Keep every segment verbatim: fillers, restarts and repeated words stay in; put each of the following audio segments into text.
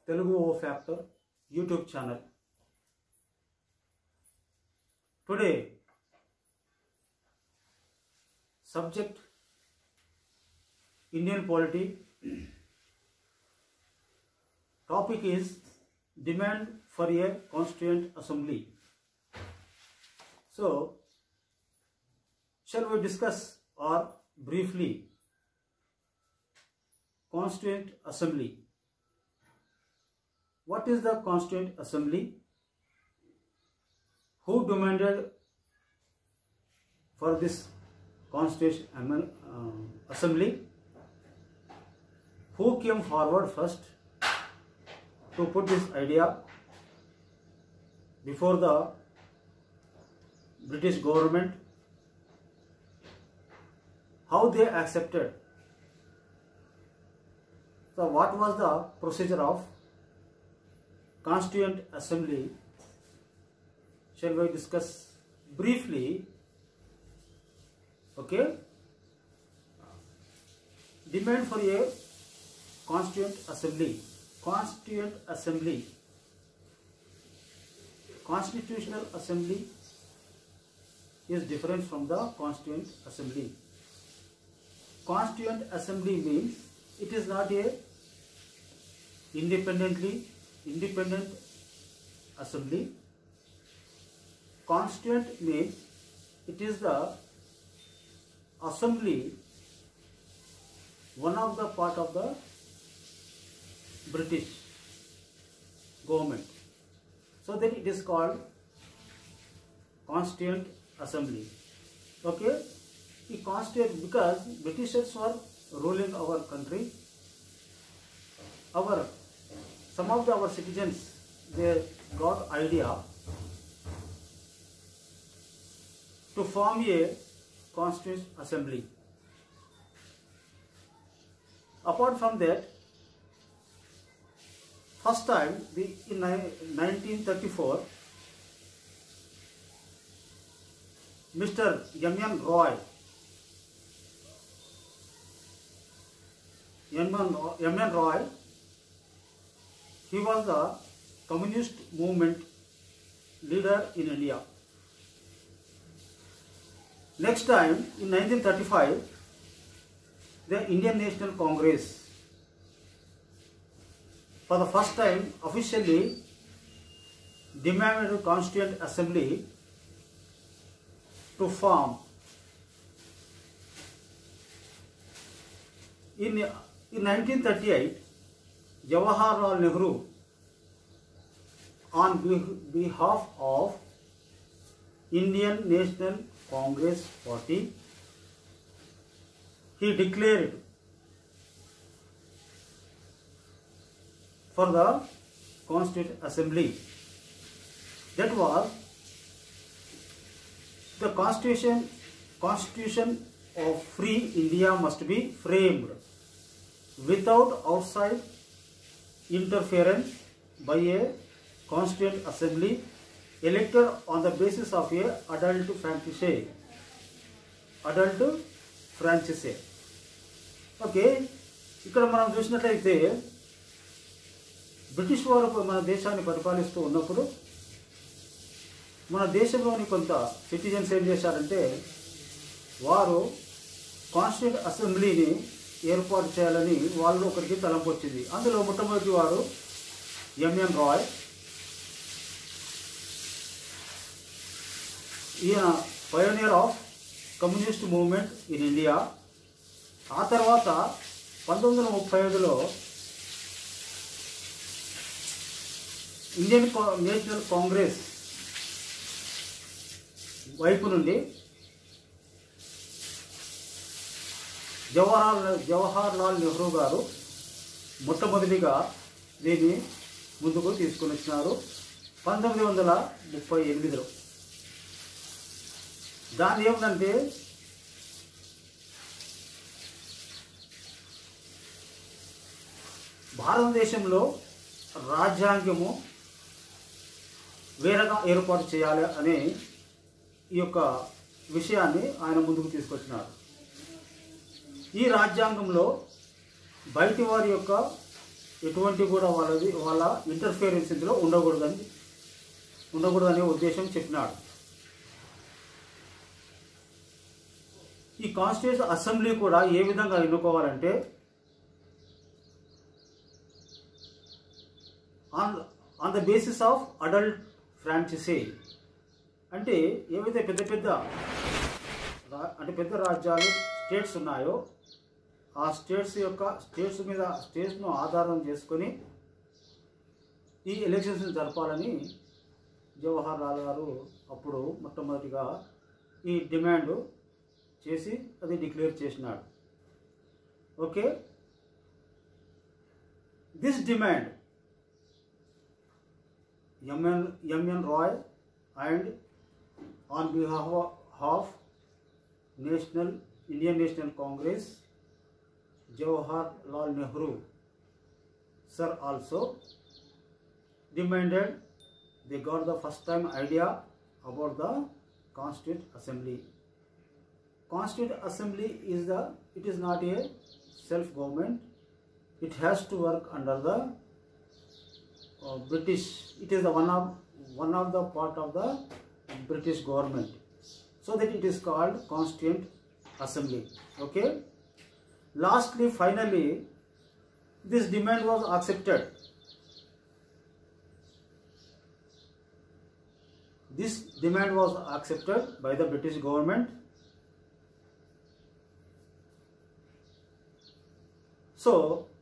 Telugu O Factor YouTube channel. Today, subject Indian polity. Topic is demand for a constituent assembly. So, shall we discuss or briefly constituent assembly? What is the constituent assembly? Who demanded for this constituent uh, assembly? Who came forward first to put this idea before the British government? How they accepted? So what was the procedure of Constituent Assembly? Shall we discuss briefly? Okay. Demand for a Constituent Assembly. Constituent Assembly. Constitutional Assembly is different from the Constituent Assembly. Constituent Assembly means it is not a independently independent assembly. Constituent means it is the assembly, one of the part of the British government. So then it is called Constituent Assembly. Okay, the constituent, because Britishers were ruling our country. Our some of the our citizens, they got idea to form a Constituent Assembly. Apart from that, first time the in nineteen thirty-four, Mister M N Roy, M N Roy, he was the communist movement leader in India. Next time, in nineteen thirty-five, the Indian National Congress, for the first time, officially demanded a Constituent Assembly to form. In, in nineteen thirty-eight, Jawaharlal Nehru, on behalf of Indian National Congress Party, he declared for the Constituent Assembly. That was the Constitution, Constitution of Free India must be framed without outside interference by a Constituent Assembly elected on the basis of a adult franchise. Adult franchise. Okay, ఇక్కడ మనం చూసినట్లయితే British వారు మన దేశాన్ని పరిపాలిస్తూ ఉన్నప్పుడు మన దేశంలోని కొంత సిటిజన్స్ ఏం చేశారంటే వారు కాన్స్టిట్యూంట్ అసెంబ్లీని ఏర్పాటు చేయాలని వాళ్ళు ఒకరికి తలంపు వచ్చింది. అందులో మొట్టమొదటి వారు ఎంఎన్ రాయ్. ఈయన pioneer of communist movement in India. ఆ తర్వాత పంతొమ్మిది వందల ముప్పై ఐదులో ఇండియన్ నేషనల్ కాంగ్రెస్ వైపు నుండి జవహర్లాల్ జవహర్లాల్ నెహ్రూ గారు మొట్టమొదటిగా దీన్ని ముందుకు తీసుకుని వచ్చినారు పంతొమ్మిది వందల ముప్పై ఎనిమిదిలో. దాని ఏమిటంటే భారతదేశంలో రాజ్యాంగము వేరేగా ఏర్పాటు చేయాలి అనే ఈ యొక్క విషయాన్ని ఆయన ముందుకు తీసుకొచ్చినారు. ఈ రాజ్యాంగంలో బయటి వారి యొక్క ఎటువంటి కూడా వాళ్ళది వాళ్ళ ఇంటర్ఫియరెన్స్ ఇందులో ఉండకూడదని ఉండకూడదనే ఉద్దేశం చెప్పినాడు. ఈ కాన్స్టిట్యూషన్ అసెంబ్లీ కూడా ఏ విధంగా ఎన్నుకోవాలంటే on on the basis of adult franchise. అంటే ఏవైతే పెద్ద పెద్ద అంటే పెద్ద రాజ్యాలు స్టేట్స్ ఉన్నాయో ఆ స్టేట్స్ యొక్క స్టేట్స్ మీద స్టేట్స్ను ఆధారం చేసుకొని ఈ ఎలక్షన్స్ జరపాలని జవహర్ లాల్ గారు అప్పుడు మొట్టమొదటిగా ఈ డిమాండ్ చేసి అది డిక్లేర్ చేసినాడు. Okay, this demand MN MN Roy and on behalf of national Indian national Congress Jawaharlal Nehru sir also demanded. They got the first time idea about the Constituent Assembly. Constituent Assembly is the it is not a self government. It has to work under the uh, British. It is the one of one of the part of the British government. So that it is called Constituent Assembly. Okay. Lastly, finally, this demand was accepted. This demand was accepted by the British government. So,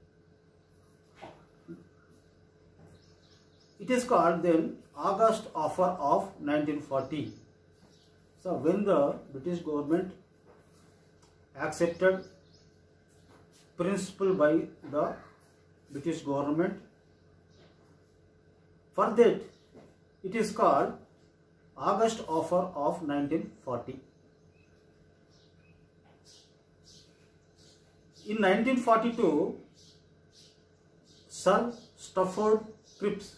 it is called then August Offer of nineteen forty. So, when the British government accepted principle by the British government, for that it is called August Offer of nineteen forty. In nineteen forty-two, Sir Stafford Cripps,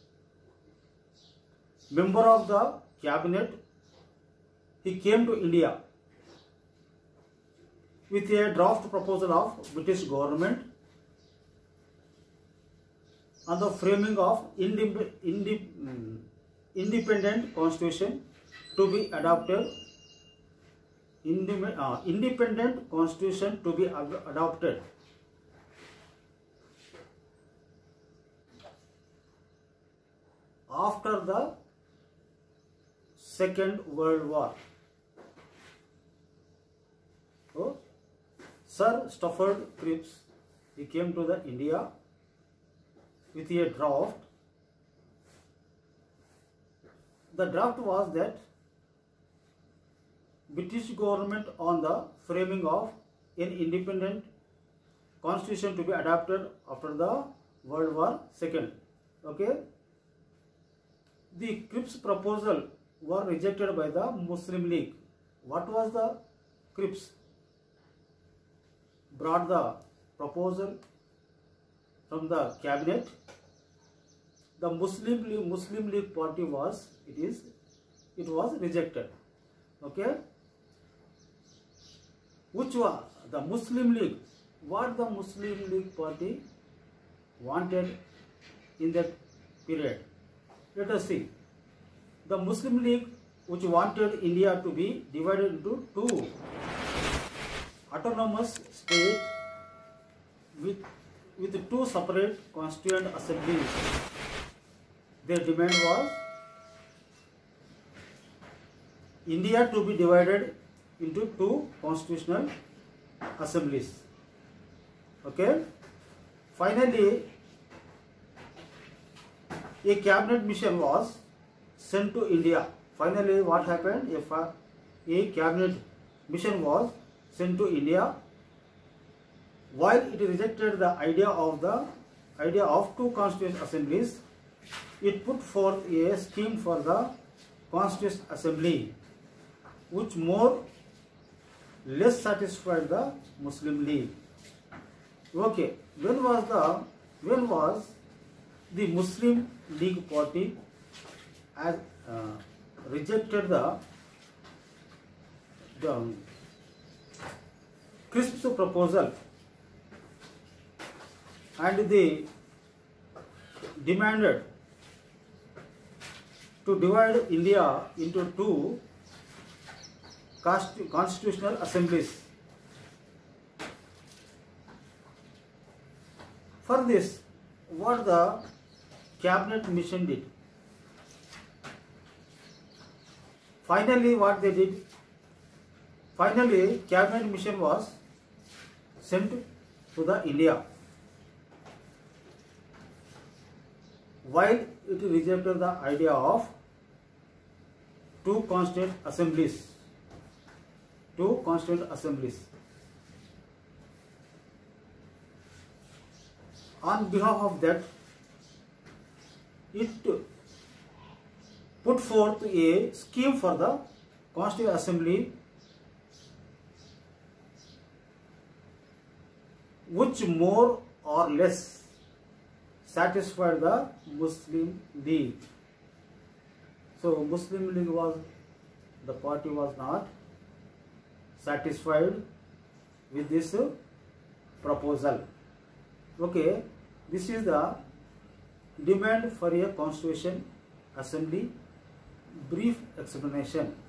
member of the cabinet, he came to India with a draft proposal of British government on the framing of indep indep independent constitution to be adopted. Indep uh, independent constitution to be adopted. After the Second World War. So, Sir Stafford Cripps, he came to the India with a draft. The draft was that British government on the framing of an independent constitution to be adopted after the World War Second. Okay, the Cripps proposal were rejected by the Muslim League. What was the Cripps? Brought the proposal from the cabinet. The Muslim League, Muslim League party was it is it was rejected. Okay, which was the Muslim League? What the Muslim League party wanted in that period? Let us see. The Muslim League, which wanted India to be divided into two autonomous states with with two separate constituent assemblies. Their demand was India to be divided into two constitutional assemblies. Okay. Finally, a cabinet mission was sent to India. Finally, what happened? If a, a cabinet mission was sent to India, while it rejected the idea of the idea of two constituent assemblies, it put forth a scheme for the Constituent Assembly, which more less satisfied the Muslim League. Okay, when was the when was the Muslim League party as uh, rejected the the Cripps proposal, and the demanded to divide India into two constitutional assemblies. For this, what the cabinet mission did? Finally, what they did? Finally, cabinet mission was sent to the India. While it rejected the idea of two constituent assemblies, two constituent assemblies. On behalf of that, it put forth a scheme for the Constituent Assembly which more or less satisfied the Muslim League. So Muslim League was, the party was not satisfied with this proposal. Okay, this is the demand for a Constitution Assembly brief explanation.